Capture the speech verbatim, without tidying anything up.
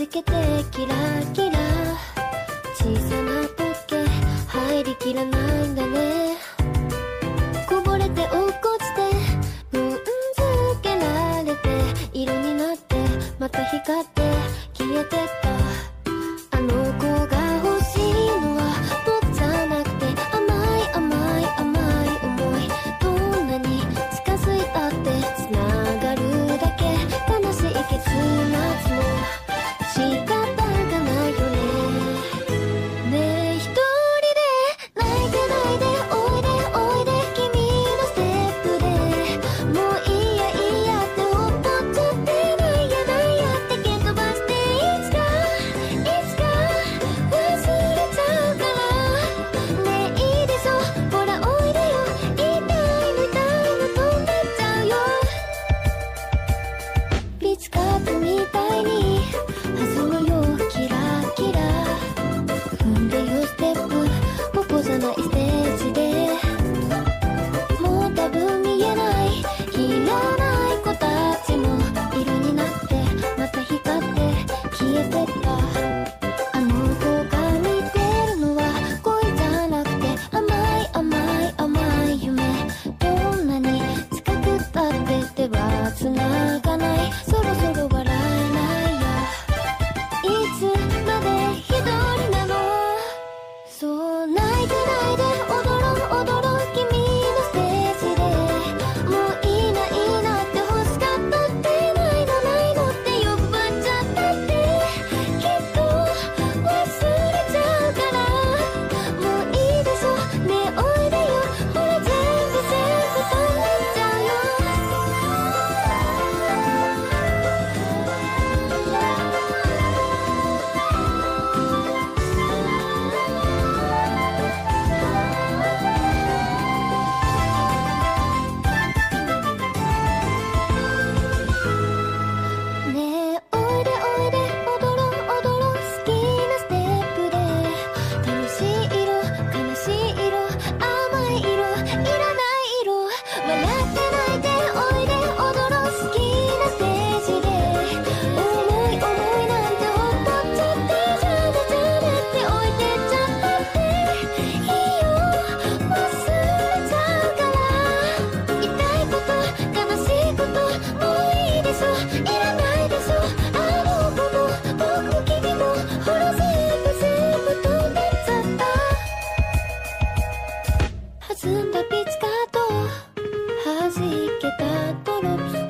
じけてキラキラ、小さな時計入りきらないんだね。こぼれて落っこちて踏んづけられて色になってまた光って消えてった。あの子が欲しいのは僕じゃなくて甘い甘い甘い思い。どんなに近づいたってつながるだけ。悲しい結末も仕方がないよね。ねえ一人で泣いてないでおいでおいで君のステップで。もういいやいいやってほっとっちゃって、ないやないやって蹴飛ばして、いつかいつか忘れちゃうから。ねえいいでしょほらおいでよ、痛いの痛いの飛んでっちゃうよ。ビツカップみたいに弾むよキラキラ、踏んでよステップここじゃないステージで。もう多分見えないいらない子たちも色になってまた光って消えてった。あの子が見てるのは恋じゃなくて甘い甘い甘い夢。どんなに近くったって手は繋がない。そろそろ笑えないや、いつまで一人なの。そう泣いてないで踊ろう踊ろう君のステージで。もういいないいなって欲しかったって、ないのないのって欲張っちゃったって、きっと忘れちゃうから。もういいでしょねえおいでよ、ほら全部全部飛んでっちゃうよ。ねえおいでおいで踊ろう踊ろう好きなステップで。楽しい色悲しい色甘い色いらない色、笑って泣いておいで踊ろう好きなステージで。重い重いなんてほっとっちゃって、じゃあねじゃあねって置いてっちゃったって、いいよ忘れちゃうから。痛いこと悲しいこともういいでしょいらないでしょ。あの子も僕も君もほら全部全部飛んでっちゃった。弾んだピチカート弾けたドロップス。